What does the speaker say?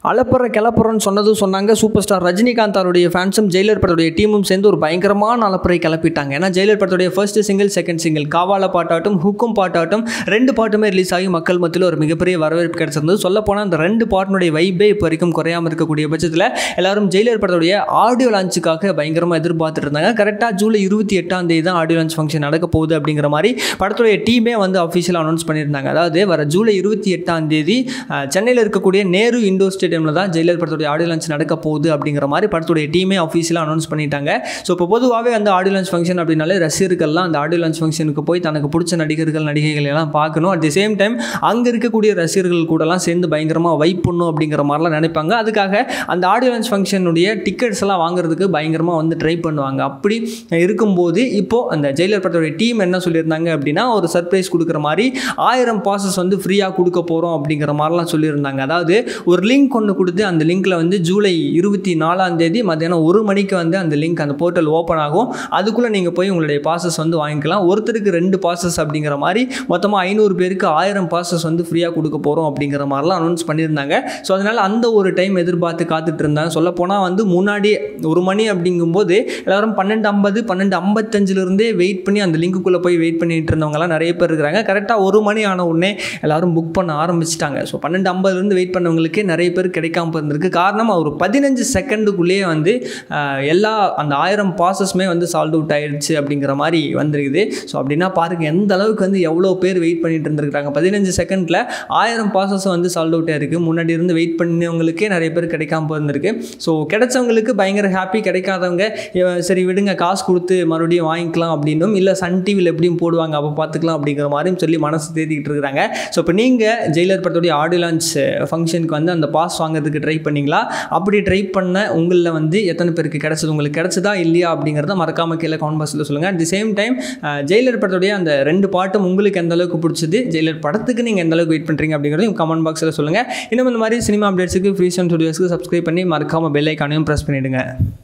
அலப்புற கிளப்புறன்னு சொன்னாங்க. Super star Rajinikanth அவருடைய ஃபேன்ஸும் Jailer படத்துடைய டீமும் சேர்ந்து ஒரு பயங்கரமான அலப்புறை கிளப்பிட்டாங்க. ஏன்னா ஜெயிலர் படத்துடைய first single, second single Kaavaalaa பாட்டாட்டும் ஹுக்கும் பாட்டாட்டும் 2 பாட்டுமே ரிலீஸ் ஆகி மக்கள் மத்தியில் ஒரு மிகப்பெரிய வரவேற்பு கிடைச்சிருந்தது. சொல்லப்போனால் அந்த 2 பாட்டினுடைய வைபே இப்போ வரைக்கும் குறையாமல் இருக்கக்கூடிய பட்சத்தில் எல்லாரும் ஜெயிலர் படத்துடைய ஆடியோ லான்ச்சுக்காக பயங்கரமாக எதிர்பார்த்துட்டு இருந்தாங்க. கரெக்டாக ஜூலை 28 தான் ஆடியோ லான்ச் ஃபங்க்ஷன் நடக்க போகுது அப்படிங்கிற மாதிரி படத்துடைய டீமே வந்து அஃபிஷியலாக அனௌன்ஸ் பண்ணியிருந்தாங்க. அதாவது வர ஜூலை 28 சென்னையில் இருக்கக்கூடிய நேரு இண்டோர் ஸ்டேடியமில் தான் ஜெயிலர் படத்துடைய ஆடியோ லான்ச் நடக்க போகுது அப்படிங்கிற மாதிரி படத்துடைய டீமே அஃபிஷியலாக அனௌன்ஸ் பண்ணிட்டாங்க. ஸோ இப்போ பொதுவாகவே அந்த ஆடியோ லான்ச் ஃபங்க்ஷன் அப்படின்னாலே ரசிகர்கள்லாம் அந்த ஆடியோ லான்ச் ஃபங்க்ஷனுக்கு போய் தனக்கு பிடிச்ச நடிகர்கள் நடிகைகள் எல்லாம் பார்க்கணும். அட் தி சேம் டைம் அங்கே இருக்கக்கூடிய ரசிகர்கள் கூடலாம் சேர்ந்து பயங்கரமாக வைப் பண்ணும் அப்படிங்கிற மாதிரிலாம் நினைப்பாங்க. அதுக்காக அந்த ஆடியோ லான்ச் ஃபங்க்ஷனுடைய டிக்கெட்ஸ் எல்லாம் வாங்குறதுக்கு பயங்கரமாக வந்து ட்ரை பண்ணுவாங்க. அப்படி இருக்கும்போது இப்போது அந்த ஜெயிலர் படத்துடைய டீம் என்ன சொல்லியிருந்தாங்க அப்படின்னா, ஒரு சர்ப்ரைஸ் கொடுக்குற மாதிரி 1000 பாசஸ் வந்து ஃப்ரீயாக கொடுக்க போகிறோம் அப்படிங்கிற மாதிரிலாம் சொல்லியிருந்தாங்க. அதாவது ஒரு லிங்க் ஒன்று கொடுத்து அந்த லிங்க்கில் வந்து ஜூலை 24 மத்தியானம் 1 மணிக்கு வந்து அந்த லிங்க் அந்த போர்ட்டல் ஓப்பன் ஆகும். அதுக்குள்ளே நீங்கள் போய் உங்களுடைய பாசஸ் வந்து வாங்கிக்கலாம். ஒருத்தருக்கு 2 பாசஸ் அப்படிங்கிற மாதிரி மொத்தமாக 500 பேருக்கு 1000 பாசஸ் வந்து ஃப்ரீயாக கொடுக்க போகிறோம் அப்படிங்கிற மாதிரிலாம் அனௌன்ஸ் பண்ணியிருந்தாங்க. ஸோ அதனால் அந்த ஒரு டைம் எதிர்பார்த்து காத்துட்டு இருந்தாங்க. சொல்லப்போனால் வந்து முன்னாடியே 1 மணி அப்படிங்கும்போது எல்லாரும் 12:50 12:55 வெயிட் பண்ணி அந்த லிங்க்குள்ளே போய் வெயிட் பண்ணிட்டு இருந்தவங்கலாம் நிறைய பேர் இருக்கிறாங்க. கரெக்டாக 1 மணி ஆன உடனே எல்லாரும் புக் பண்ண ஆரம்பிச்சிட்டாங்க. ஸோ 12:50 வெயிட் பண்ணவங்களுக்கு நிறைய பேர் கிடைக்காம இருந்திருக்கு. காரணம் ஒரு 15 செகண்டுக்குள்ளேயே வந்து எல்லா அந்த 1000 பாசஸுமே வந்து சால்ட் அவுட் ஆயிடுச்சு அப்படிங்கிற மாதிரி வந்துருக்குது. ஸோ அப்படின்னா பாருங்கள் எந்த அளவுக்கு வந்து எவ்வளோ பேர் வெயிட் பண்ணிட்டு இருந்திருக்காங்க. 15 செகண்டில் 1000 பாசஸ் வந்து சால்ட் அவுட் ஆயிருக்கு. முன்னாடி இருந்து வெயிட் பண்ணவங்களுக்கே நிறைய பேர் கிடைக்காம இருந்திருக்கு. ஸோ கிடைச்சவங்களுக்கு பயங்கர ஹாப்பி, கிடைக்காதவங்க சரி விடுங்க காசு கொடுத்து மறுபடியும் வாங்கிக்கலாம் அப்படின்னும், இல்லை சன் டிவியில் எப்படியும் போடுவாங்க அப்போ பார்த்துக்கலாம் அப்படிங்கிற மாதிரியும் சொல்லி மனசு தேடிக்கிட்டு இருக்கிறாங்க. ஸோ இப்போ நீங்கள் ஜெயிலர் படத்துடைய ஆடியோ லான்ச் ஃபங்க்ஷனுக்கு வந்து அந்த பாஸ் வாங்குறதுக்கு ட்ரை பண்ணிங்களா? அப்படி ட்ரை பண்ண உங்களில் வந்து எத்தனை பேருக்கு கிடைச்சது, உங்களுக்கு கிடைச்சதா இல்லையா அப்படிங்கிறத மறக்காமல் கீழே கமெண்ட் பாக்ஸில் சொல்லுங்கள். At the same time Jailer படத்துடைய அந்த 2 பாட்டும் உங்களுக்கு எந்த அளவுக்கு பிடிச்சது, ஜெயிலர் படத்துக்கு நீங்கள் எந்த அளவுக்கு வெயிட் பண்ணுறீங்க அப்படிங்கிறதையும் கமெண்ட் பாக்ஸில் சொல்லுங்கள். இன்னும் இந்த மாதிரி சினிமா அப்டேட்ஸுக்கு ஃப்ரீ ஸ்டுடியோஸ்க்கு சப்ஸ்கிரைப் பண்ணி மறக்காமல் பெல் ஐக்கானையும் ப்ரெஸ் பண்ணிவிடுங்க.